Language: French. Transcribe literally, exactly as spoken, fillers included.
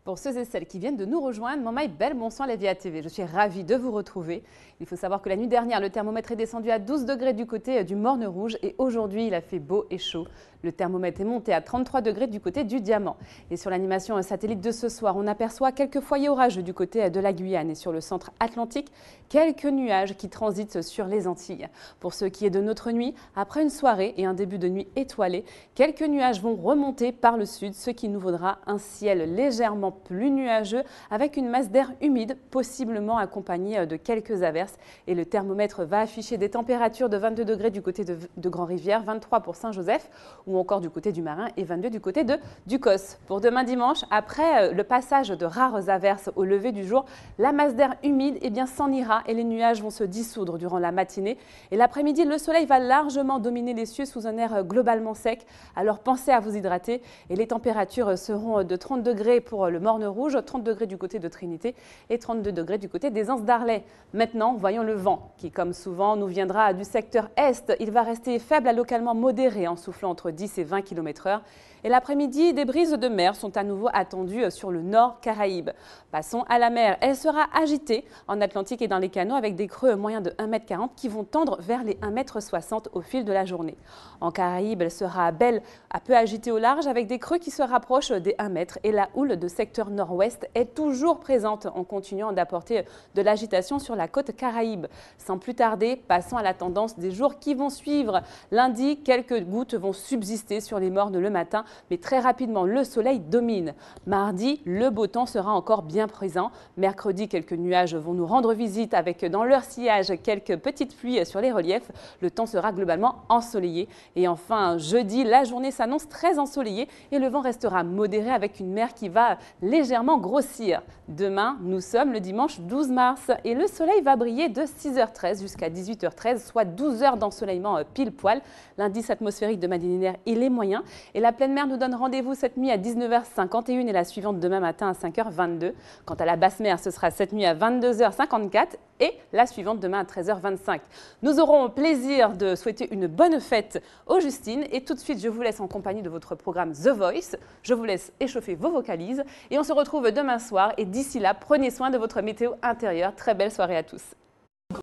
Pour ceux et celles qui viennent de nous rejoindre, Mamaï Belle, bonsoir les V A T V. Je suis ravie de vous retrouver. Il faut savoir que la nuit dernière, le thermomètre est descendu à douze degrés du côté du Morne Rouge et aujourd'hui, il a fait beau et chaud. Le thermomètre est monté à trente-trois degrés du côté du Diamant. Et sur l'animation satellite de ce soir, on aperçoit quelques foyers orageux du côté de la Guyane et sur le centre atlantique, quelques nuages qui transitent sur les Antilles. Pour ce qui est de notre nuit, après une soirée et un début de nuit étoilé, quelques nuages vont remonter par le sud, ce qui nous vaudra un ciel légèrement plus nuageux avec une masse d'air humide, possiblement accompagnée de quelques averses. Et le thermomètre va afficher des températures de vingt-deux degrés du côté de, de Grand-Rivière, vingt-trois pour Saint-Joseph ou encore du côté du Marin et vingt-deux du côté de Ducos. Pour demain dimanche, après le passage de rares averses au lever du jour, la masse d'air humide eh bien, s'en ira et les nuages vont se dissoudre durant la matinée. Et l'après-midi, le soleil va largement dominer les cieux sous un air globalement sec. Alors pensez à vous hydrater et les températures seront de trente degrés pour le Morne Rouge, trente degrés du côté de Trinité et trente-deux degrés du côté des Anses d'Arlet. Maintenant, voyons le vent qui, comme souvent, nous viendra du secteur est. Il va rester faible à localement modéré en soufflant entre dix et vingt kilomètres heure. Et l'après-midi, des brises de mer sont à nouveau attendues sur le nord Caraïbes. Passons à la mer. Elle sera agitée en Atlantique et dans les canaux avec des creux moyens de un mètre quarante qui vont tendre vers les un mètre soixante au fil de la journée. En Caraïbes, elle sera belle à peu agitée au large avec des creux qui se rapprochent des un mètre et la houle de secteur nord-ouest est toujours présente en continuant d'apporter de l'agitation sur la côte Caraïbe. Sans plus tarder, passons à la tendance des jours qui vont suivre. Lundi, quelques gouttes vont subsister sur les mornes le matin, mais très rapidement, le soleil domine. Mardi, le beau temps sera encore bien présent. Mercredi, quelques nuages vont nous rendre visite avec dans leur sillage quelques petites pluies sur les reliefs. Le temps sera globalement ensoleillé. Et enfin, jeudi, la journée s'annonce très ensoleillée et le vent restera modéré avec une mer qui va légèrement grossir. Demain, nous sommes le dimanche douze mars et le soleil va briller de six heures treize jusqu'à dix-huit heures treize, soit douze heures d'ensoleillement pile poil. L'indice atmosphérique de Madine Linéaire, il est moyen et la pleine mer nous donne rendez-vous cette nuit à dix-neuf heures cinquante et une et la suivante demain matin à cinq heures vingt-deux. Quant à la basse mer, ce sera cette nuit à vingt-deux heures cinquante-quatre et la suivante demain à treize heures vingt-cinq. Nous aurons plaisir de souhaiter une bonne fête aux Justines et tout de suite je vous laisse en compagnie de votre programme The Voice. Je vous laisse échauffer vos vocalises et on se retrouve demain soir et d'ici là, prenez soin de votre météo intérieure. Très belle soirée à tous.